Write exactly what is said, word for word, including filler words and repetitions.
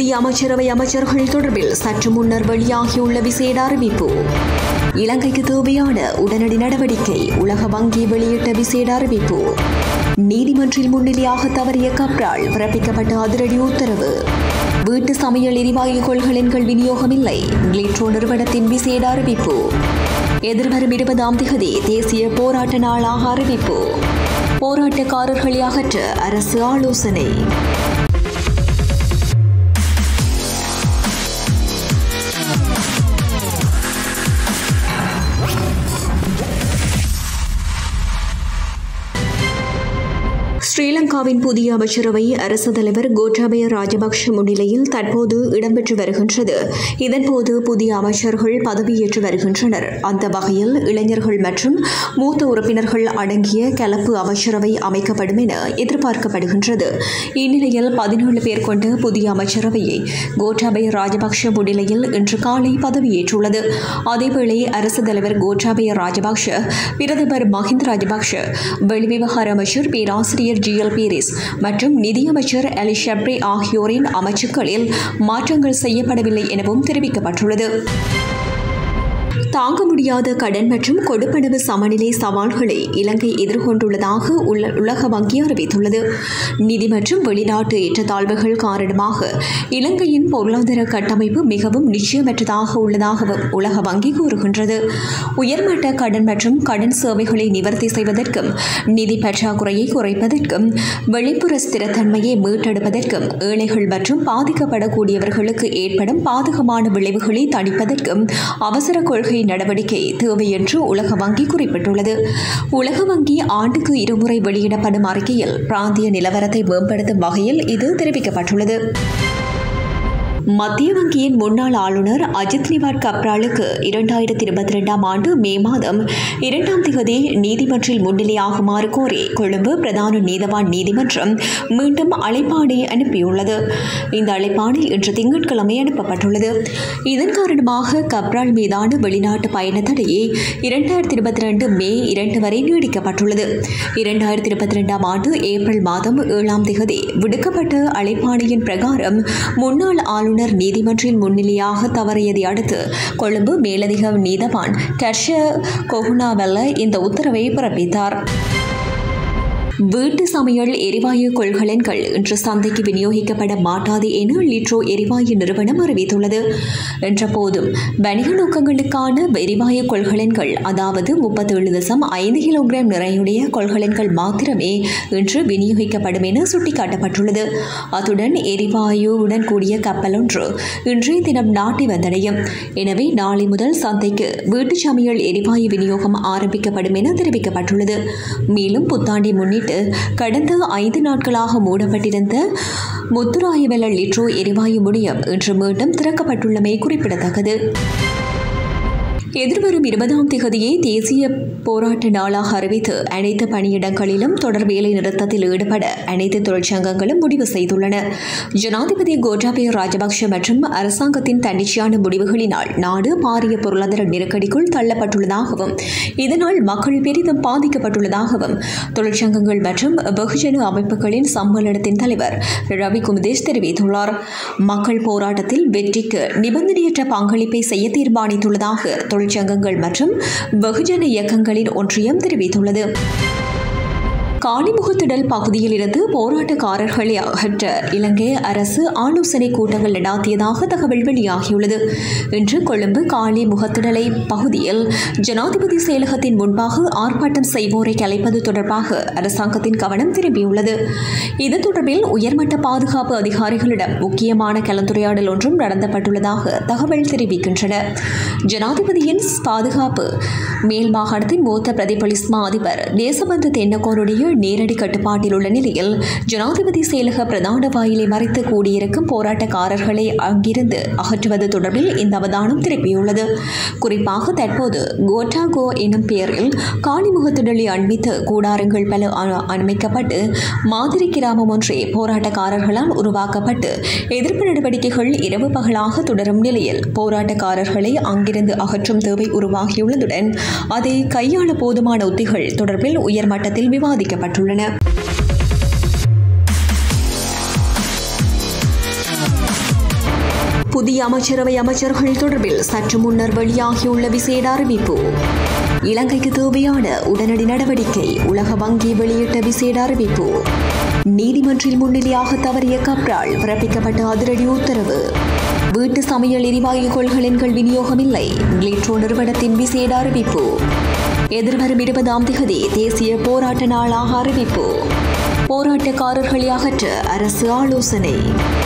புதிய அமைச்சரவை அமைச்சர்கள் தொடர்பில் சற்று முன்னர் வெளியாகியுள்ள விசேட அறிவிப்பு. இலங்கைக்கு தேவையான உடனடி நடவடிக்கை உலக வங்கி வெளியிட்ட விசேட அறிவிப்பு. நீதிமன்றில் முன்னிலையாக தவறிய கப்ரால் பிறப்பிக்கப்பட்ட அதிரடி உத்தரவு. வீட்டு சமையல் எரிவாயு கொள்கலன்கள் விநியோகம் இல்லை. லிட்ரோ நிறுவனத்தின் விசேட அறிவிப்பு. எதிர்வரும் இருபதாம் தேதி தேசிய போராட்ட நாளாக அறிவிப்பு. போராட்டக்காரர்களை அகற்ற அரசு ஆலோசனை. ஸ்ரீலங்காவின் புதிய அமைச்சரவை அரசு தலைவர் கோட்டாபய ராஜபக்ஷ முன்னிலையில் தற்போது இடம்பெற்று வருகின்றது. இதன்போது புதிய அமைச்சர்கள் பதவியேற்று வருகின்றனர். அந்த வகையில் இளைஞர்கள் மற்றும் மூத்த உறுப்பினர்கள் அடங்கிய கலப்பு அமைச்சரவை அமைக்கப்படும் என எதிர்பார்க்கப்படுகின்றது. இந்நிலையில் பதினேழு பேர் கொண்ட புதிய அமைச்சரவையை கோட்டாபய ராஜபக்ஷ முன்னிலையில் இன்று காலை பதவியேற்றுள்ளது. அதேவேளை அரசு தலைவர் கோட்டாபய ராஜபக்ஷ, பிரதமர் மஹிந்த ராஜபக்ஷ, வெளிவிவகார அமைச்சர் பேராசிரியர் ஜி எல் பீரிஸ் மற்றும் நிதியமைச்சர் அலி ஷப்ரி ஆகியோரின் அமைச்சுக்களில் மாற்றங்கள் செய்யப்படவில்லை எனவும் தெரிவிக்கப்பட்டுள்ளது. தாங்க முடியாத கடன் மற்றும் கொடுப்பனவு சமநிலை சவால்களை இலங்கை எதிர்கொண்டுள்ளதாக உலக வங்கி அறிவித்துள்ளது. நிதி மற்றும் வெளிநாட்டு ஏற்றத்தாழ்வுகள் காரணமாக இலங்கையின் பொருளாதார கட்டமைப்பு மிகவும் நிச்சயமற்றதாக உள்ளதாகவும் உலக வங்கி கூறுகின்றது. உயர்மட்ட கடன் மற்றும் கடன் சேவைகளை நிவர்த்தி செய்வதற்கும், நிதி பற்றாக்குறையை குறைப்பதற்கும், வெளிப்புற ஸ்திரத்தன்மையை மீட்டெடுப்பதற்கும், ஏழைகள் மற்றும் பாதிக்கப்படக்கூடியவர்களுக்கு ஏற்படும் பாதகமான விளைவுகளை தணிப்பதற்கும் அவசர கொள்கை நடவடிக்கை தேவை என்று உலக வங்கி குறிப்பிட்டுள்ளது. உலக வங்கி ஆண்டுக்கு இருமுறை வெளியிடப்படும் அறிக்கையில் பிராந்திய நிலவரத்தை மேம்படுத்தும் வகையில் இது தெரிவிக்கப்பட்டுள்ளது. மத்திய வங்கியின் முன்னாள் ஆளுநர் அஜித் நிவாட் கப்ராலுக்கு இரண்டாயிரத்தி இருபத்தி இரண்டாம் ஆண்டு மே மாதம் இரண்டாம் தேதி நீதிமன்றில் முன்னிலையாகுமாறு கோரி கொழும்பு பிரதான நீதவான் நீதிமன்றம் மீண்டும் அழைப்பாணை அனுப்பியுள்ளது. இந்த அழைப்பாணை இன்று திங்கட்கிழமை அனுப்பப்பட்டுள்ளது. இதன் காரணமாக கப்ரால் மீதான வெளிநாட்டு பயண தடையை இரண்டாயிரத்தி இருபத்தி இரண்டு மே இரண்டு வரை நீடிக்கப்பட்டுள்ளது. இரண்டாயிரத்தி இருபத்தி இரண்டாம் ஆண்டு ஏப்ரல் மாதம் ஏழாம் தேதி விடுக்கப்பட்ட அழைப்பாணையின் பிரகாரம் முன்னாள் ஆளுநர் நீதிமன்றில் முன்னிலையாக தவறியதை அடுத்து கொழும்பு மேலதிக நீதவான் கர்ஷ கொகுனாவெல்ல இந்த உத்தரவை பிறப்பித்தார். வீட்டு சமையல் எரிவாயு கொள்கலன்கள் இன்று சந்தைக்கு விநியோகிக்கப்பட மாட்டாது என லிட்ரோ எரிவாயு நிறுவனம் அறிவித்துள்ளது. என்ற போதும் வணிக நோக்கங்களுக்கான எரிவாயு கொள்கலன்கள், அதாவது முப்பத்தேழு தசம் ஐந்து கிலோகிராம் நிறையுடைய கொள்கலன்கள் மாத்திரமே இன்று விநியோகிக்கப்படும் என சுட்டிக்காட்டப்பட்டுள்ளது. அத்துடன் எரிவாயுவுடன் கூடிய கப்பல் ஒன்று இன்றைய தினம் நாட்டை வந்தடையும். எனவே நாளை முதல் சந்தைக்கு வீட்டு சமையல் எரிவாயு விநியோகம் ஆரம்பிக்கப்படும் என தெரிவிக்கப்பட்டுள்ளது. மேலும் புத்தாண்டை முன்னிட்டு கடந்த ஐந்து நாட்களாக மூடப்பட்டிருந்த முத்துராயவெல்ல லிட்ரோ எரிவாயு முனையம் இன்று மீண்டும் திறக்கப்பட்டுள்ளமை குறிப்பிடத்தக்கது. எதிர்வரும் இருபதாம் தேதியை தேசிய போராட்ட நாளாக அறிவித்து அனைத்து பணியிடங்களிலும் தொடர் வேலை நிறுத்தத்தில் ஈடுபட அனைத்து தொழிற்சங்கங்களும் முடிவு செய்துள்ளன. ஜனாதிபதி கோட்டாபய ராஜபக்ஷ மற்றும் அரசாங்கத்தின் தன்னிச்சையான முடிவுகளினால் நாடு பாரிய பொருளாதார நெருக்கடிக்குள் தள்ளப்பட்டுள்ளதாகவும் இதனால் மக்கள் பெரிதும் பாதிக்கப்பட்டுள்ளதாகவும் தொழிற்சங்கங்கள் மற்றும் வெகுஜன அமைப்புகளின் சம்மேளனத்தின் தலைவர் ரவி குமுதேஷ் தெரிவித்துள்ளார். மக்கள் போராட்டத்தில் வெற்றிக்கு நிபந்தனையற்ற பங்களிப்பை செய்ய தீர்மானித்துள்ளதாக தொழிற்சங்கங்கள் மற்றும் வெகுஜன இயக்கங்களின் ஒன்றியம் தெரிவித்துள்ளது. காலிமுகத்திடல் பகுதியில் இருந்து போராட்டக்காரர்களை அகற்ற இலங்கை அரசு ஆலோசனை கூட்டங்கள் நடாத்தியதாக தகவல் வெளியாகியுள்ளது. இன்று கொழும்பு காலிமுகத்திடலை பகுதியில் ஜனாதிபதி செயலகத்தின் முன்பாக ஆர்ப்பாட்டம் செய்வோரை கலைப்பது தொடர்பாக அரசாங்கத்தின் கவனம் திரும்பியுள்ளது. இது தொடர்பில் உயர்மட்ட பாதுகாப்பு அதிகாரிகளிடம் முக்கியமான கலந்துரையாடல் ஒன்றும் நடத்தப்பட்டுள்ளதாக தகவல் தெரிவிக்கின்றன. ஜனாதிபதியின் பாதுகாப்பு மேல் மாகாணத்தின் மூத்த பிரதிபலிஸ் மா அதிபர் தேசபந்து தென்னகோனுடைய நேரடி கட்டுப்பாட்டில் உள்ள நிலையில் ஜனாதிபதி செயலக பிரதான வாயிலை மறைத்து கூடியிருக்கும் போராட்டக்காரர்களை அங்கிருந்து அகற்றுவது தொடர்பில் இந்த அவதானம் திருப்பியுள்ளது. குறிப்பாக தற்போது கோட்டாகோ எனும் பெயரில் காலிமுகத்திடலை அண்மித்து கூடாரங்கள் பல அமைக்கப்பட்டு மாதிரி கிராமம் ஒன்றே போராட்டக்காரர்களால் உருவாக்கப்பட்டு எதிர்ப்பு நடவடிக்கைகள் இரவு பகலாக தொடரும் நிலையில் போராட்டக்காரர்களை அங்கிருந்து அகற்றும் தேவை உருவாகியுள்ளதுடன் அதை கையாள போதுமான உத்திகள் தொடர்பில் உயர்மட்டத்தில் விவாதிக்கப்பட்டுள்ளன. புதிய அமைச்சரவை அமைச்சர்கள் தொடர்பில் சற்று முன்னர் வெளியாகியுள்ள விசேட அறிவிப்பு. இலங்கைக்கு தேவையான உடனடி நடவடிக்கை உலக வங்கி வெளியிட்ட விசேட அறிவிப்பு. நீதிமன்றில் முன்னிலையாக தவறிய கப்ரால் பிறப்பிக்கப்பட்ட அதிரடி உத்தரவு. வீட்டு சமையல் எரிவாயு கொள்கலன்கள் விநியோகம் இல்லை. கிளிட்ரோ நிறுவனத்தின் விசேட அறிவிப்பு. எதிர்வரும் இருபதாம் தேதி தேசிய போராட்ட நாளாக அறிவிப்பு. போராட்டக்காரர்களை அகற்ற அரசு ஆலோசனை.